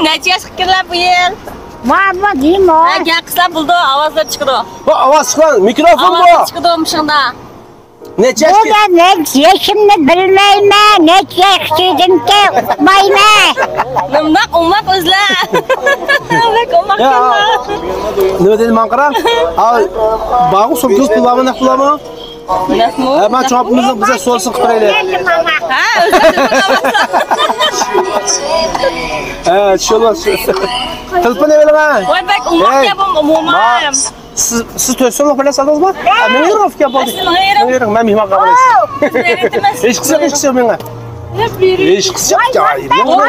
Necha yosh qilganlar bu yil? Mama deymi? Ha, gap qilsam bo'ldi, ovozlar chiqdi. Bu ovoz chiqqan, mikrofon bu. Ovoz chiqdi o'shanda. Necha yosh? Bu men yashimni bilmayman. Necha yoshligimga uqmayman. Umaq o'zlar. Umaq Nima dedi manqara? Al, bag'u sumkuz pulami, naq pulami? Naqmi? Ha, men chopimizni biza so'lsin qilib qo'yaylik. Ha, Ha, tushunmas. Telefon beraman. voy bak, umaq gapim umuman. Siz 4 so'm bilasizmi? Men yo'q bo'ldi. Men mehmon qabul etdim. Hech qilsa menga. Hech qilsa joy.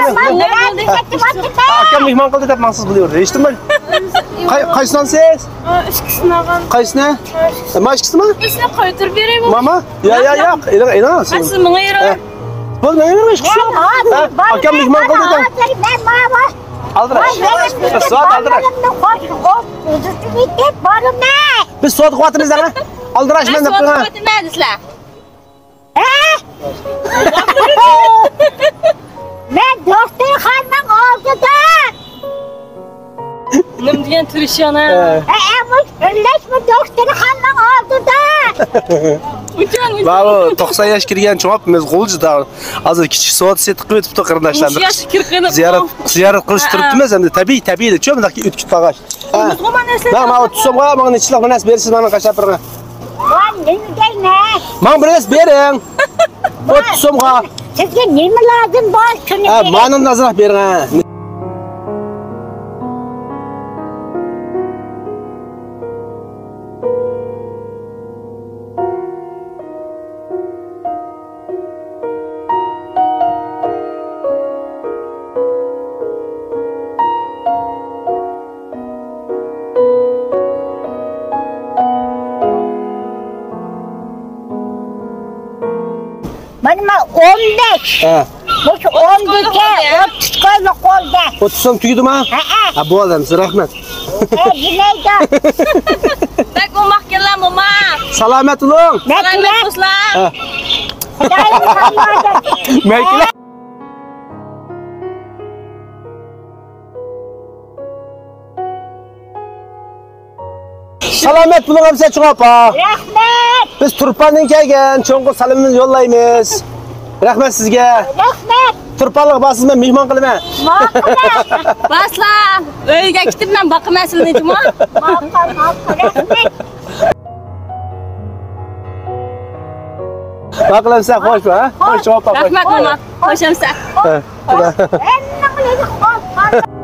Akam mehmon qildi deb maqsad bo'laverdi. Eshitdingmi? Qaysidan siz? Ishqisinagan. Qaysini? Mashqisimi? Isni qo'ydirib beraymi? Mama? Yo'q. E'lon. Siz menga yurib. Bo'lmaydi, ishqisi. Akam mehmon qildi deb. Aldirash. Soat aldirash. Biz soat quvvatimiz ana. Aldirash men deb qo'ygan. Soat nima sizlar? Men doktorxonaning oldida. Nim degan turishana. Birlashma doktorxonaning oldida. Babo 90 yosh kirgan chopimiz qo'ljida. Hozir kichik soat set qilib o'tibdi qarindoshlarni. Ziyorat qilish turibdimiz endi tabiiy deb cho'mdaq o'tkit bag'ash. Men tutsam qo'ya, men nechlik bilan bersiz meni qashab birga. Men biroz bering. 30 so'mga. Sizga nima lozim bor shuni? Ha, ma'lum nazarat bering. Mana 15. Ha. Bu 12'ga 30 qo'yma qo'lda. 30 so'm tugdimi? Ha, bo'ldi, rahmat. Jilayda. Bak umaq kellar umaq. Salomat bo'ling. Salomat do'stlar. Mayli. Salomat bo'ling hamsa cho'pa. Rahmat. Biz Turpandan kelgan cho'nqur salomimizni yo'llaymiz. Rahmat sizga. Rahmat. Turpanlik basizmi mehmon qilaman. Baslar. Uyga ketib men boqaman sizni juma. Rahmat. Baqlamsa xo'sh, ha? Xo'sh, cho'pa. Rahmat umaq. Xo'shamsa. Ha. Endi nima qiladi?